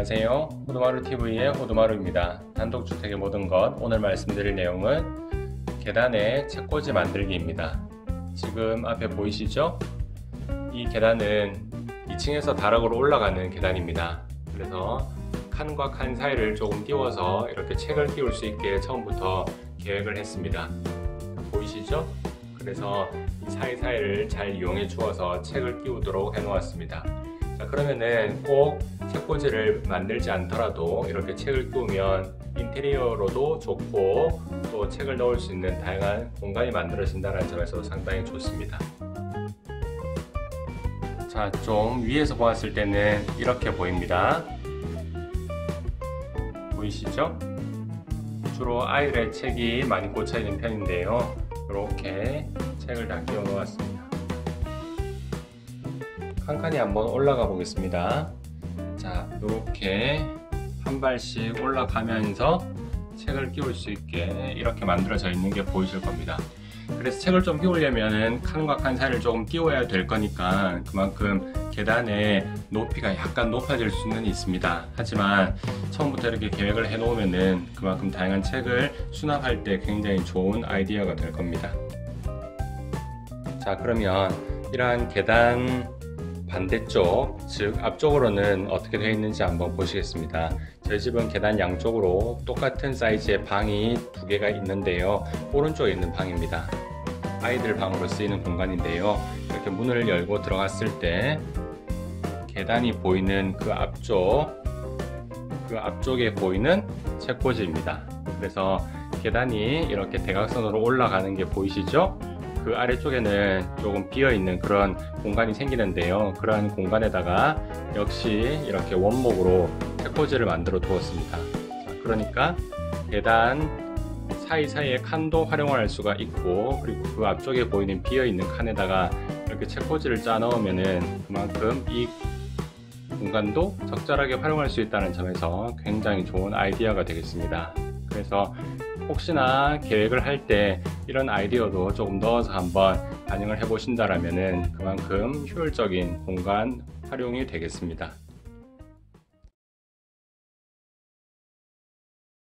안녕하세요. 호두마루TV의 호두마루입니다. 단독주택의 모든 것, 오늘 말씀드릴 내용은 계단에 책꽂이 만들기입니다. 지금 앞에 보이시죠? 이 계단은 2층에서 다락으로 올라가는 계단입니다. 그래서 칸과 칸 사이를 조금 띄워서 이렇게 책을 끼울 수 있게 처음부터 계획을 했습니다. 보이시죠? 그래서 이 사이사이를 잘 이용해 주어서 책을 끼우도록 해 놓았습니다. 자, 그러면은 꼭 책꽂이를 만들지 않더라도 이렇게 책을 끼우면 인테리어로도 좋고 또 책을 넣을 수 있는 다양한 공간이 만들어진다는 점에서 상당히 좋습니다. 자, 좀 위에서 보았을 때는 이렇게 보입니다. 보이시죠? 주로 아이들의 책이 많이 꽂혀 있는 편인데요. 이렇게 책을 다 끼워 놓았습니다. 칸칸이 한번 올라가 보겠습니다. 자, 이렇게 한 발씩 올라가면서 책을 끼울 수 있게 이렇게 만들어져 있는 게 보이실 겁니다. 그래서 책을 좀 끼우려면은 칸과 칸 사이를 조금 띄워야 될 거니까 그만큼 계단의 높이가 약간 높아질 수는 있습니다. 하지만 처음부터 이렇게 계획을 해 놓으면은 그만큼 다양한 책을 수납할 때 굉장히 좋은 아이디어가 될 겁니다. 자, 그러면 이러한 계단 반대쪽, 즉 앞쪽으로는 어떻게 되어 있는지 한번 보시겠습니다. 저희 집은 계단 양쪽으로 똑같은 사이즈의 방이 두 개가 있는데요. 오른쪽에 있는 방입니다. 아이들 방으로 쓰이는 공간인데요. 이렇게 문을 열고 들어갔을 때 계단이 보이는 그 앞쪽에 보이는 책꽂이입니다. 그래서 계단이 이렇게 대각선으로 올라가는 게 보이시죠? 그 아래쪽에는 조금 비어있는 그런 공간이 생기는데요. 그러한 공간에다가 역시 이렇게 원목으로 책꽂이를 만들어 두었습니다. 그러니까 계단 사이사이의 칸도 활용을 할 수가 있고, 그리고 그 앞쪽에 보이는 비어있는 칸에다가 이렇게 책꽂이를 짜 넣으면은 그만큼 이 공간도 적절하게 활용할 수 있다는 점에서 굉장히 좋은 아이디어가 되겠습니다. 그래서 혹시나 계획을 할 때 이런 아이디어도 조금 넣어서 한번 반영을 해 보신다라면은 그만큼 효율적인 공간 활용이 되겠습니다.